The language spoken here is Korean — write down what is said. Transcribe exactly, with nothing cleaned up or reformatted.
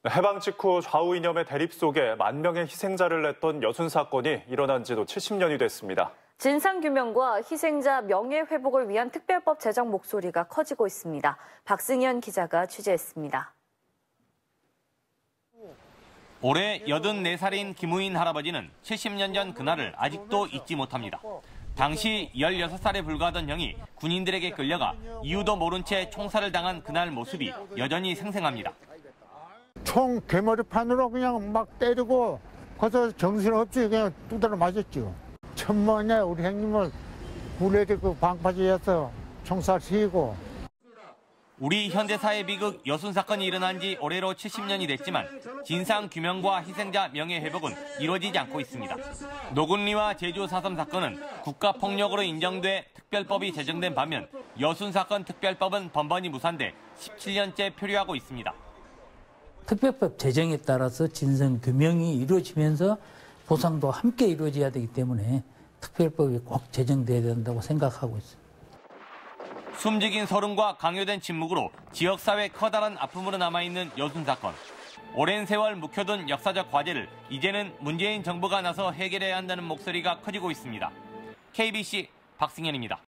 해방 직후 좌우 이념의 대립 속에 만 명의 희생자를 냈던 여순 사건이 일어난 지도 칠십 년이 됐습니다. 진상규명과 희생자 명예회복을 위한 특별법 제정 목소리가 커지고 있습니다. 박승현 기자가 취재했습니다. 올해 여든네 살인 김우인 할아버지는 칠십 년 전 그날을 아직도 잊지 못합니다. 당시 열여섯 살에 불과하던 형이 군인들에게 끌려가 이유도 모른 채 총살을 당한 그날 모습이 여전히 생생합니다. 총 개머리판으로 그냥 막 때리고 거기서 정신없이 그냥 두드러 맞았죠. 천만에 우리 형님을 굴레리 그 방파제에서 총살시키고. 우리 현대사의 비극 여순 사건이 일어난 지 올해로 칠십 년이 됐지만 진상규명과 희생자 명예회복은 이루어지지 않고 있습니다. 노군리와 제주 사 삼 사건은 국가폭력으로 인정돼 특별법이 제정된 반면 여순 사건 특별법은 번번이 무산돼 십칠 년째 표류하고 있습니다. 특별법 제정에 따라서 진상규명이 이루어지면서 보상도 함께 이루어져야 되기 때문에 특별법이 꼭 제정돼야 된다고 생각하고 있습니다. 숨죽인 서름과 강요된 침묵으로 지역사회의 커다란 아픔으로 남아있는 여순 사건. 오랜 세월 묵혀둔 역사적 과제를 이제는 문재인 정부가 나서 해결해야 한다는 목소리가 커지고 있습니다. 케이비씨 박승현입니다.